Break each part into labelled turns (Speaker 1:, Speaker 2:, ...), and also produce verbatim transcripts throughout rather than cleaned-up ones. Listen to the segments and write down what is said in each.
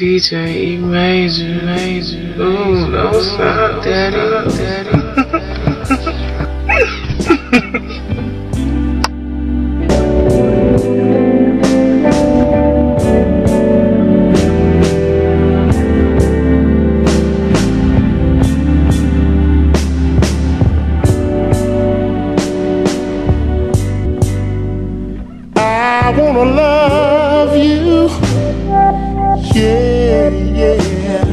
Speaker 1: D J E Major, Major, ooh, don't stop, daddy, daddy.
Speaker 2: I wanna love you, yeah, yeah,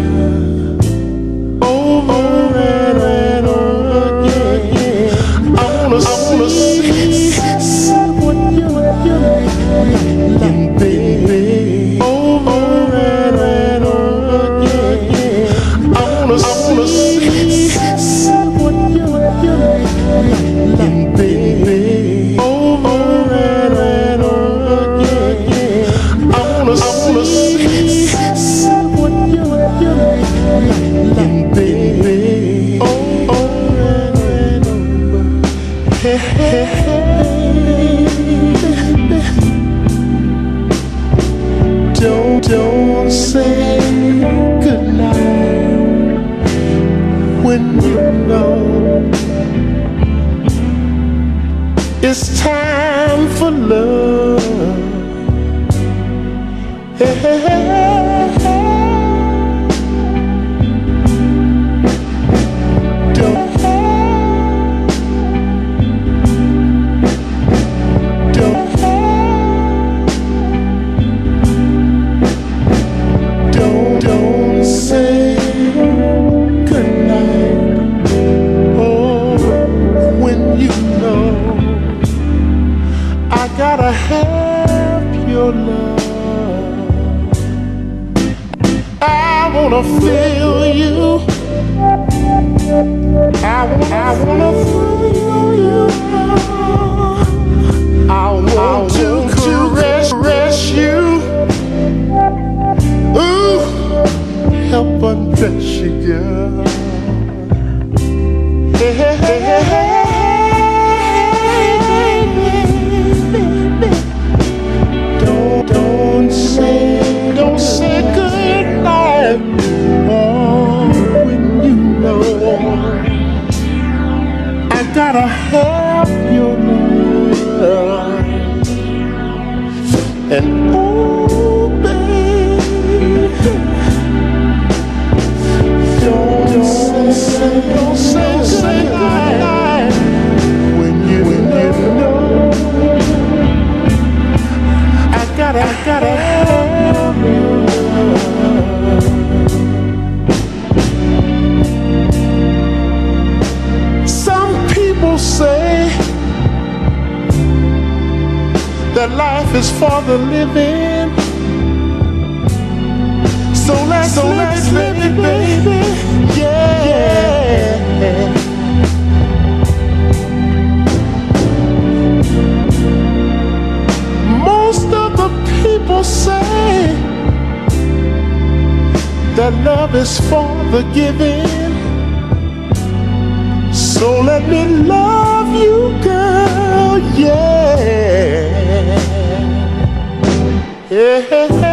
Speaker 2: over and, and over again. I wanna, I wanna see, see what you're like, baby, over and, and over again. I wanna, I wanna see, see what you're like, baby, over and, and over again. I wanna, I wanna see, see what you're like, baby, over and over. Hey, hey, hey, don't, don't say goodnight when you know it's time for love. Hey, hey, hey, hey. Don't, don't, don't, don't say goodnight. Oh, when you know I gotta have your love. I wanna feel you. I, I wanna feel you. I want to caress, caress you. Ooh, help undress you, girl. Hey, hey, hey, hey, hey. Don't say, don't say goodnight. Oh, when you know I gotta have your love. And oh, baby, don't say, don't say, say goodnight when you, when you know I gotta, I gotta have your love. Some people say that life is for the living, so let's, so let's live it, baby. Yeah, yeah. Most of the people say that love is for the giving, so let me love you, girl, yeah. Yeah.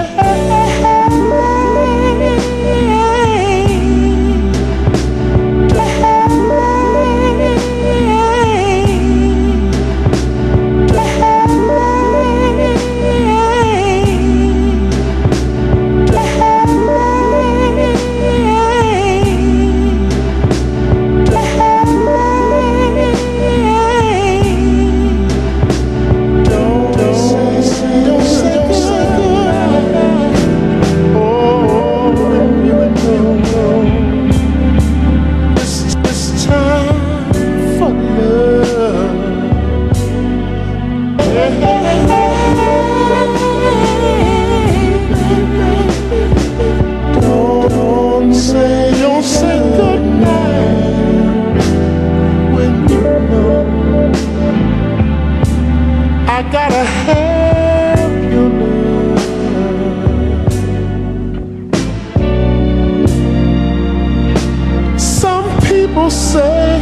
Speaker 2: I gotta have your love. Some people say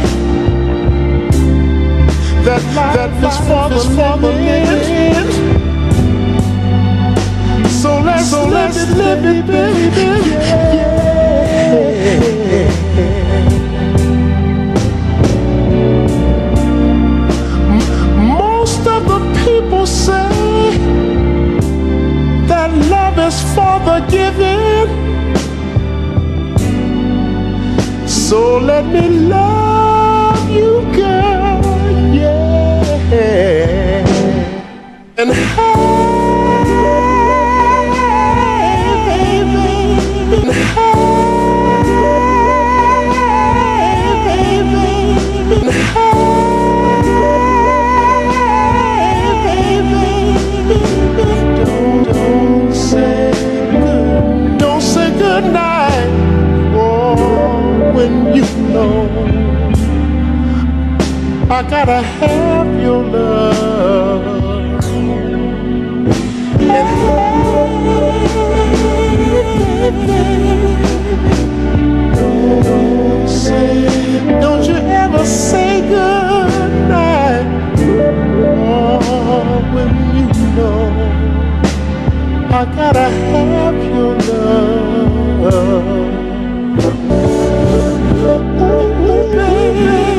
Speaker 2: that life, that life is for the living, so let's so let's live it, baby. Yeah. Most of the people say that love is for the giving. So let me love you, girl, yeah. And hey, baby, and hey, baby, and hey, baby, don't, don't say good, don't say good night. Oh, when you know I gotta have your love. And don't say, don't you ever say good night. Oh, when you know I gotta have your love. Ooh, baby.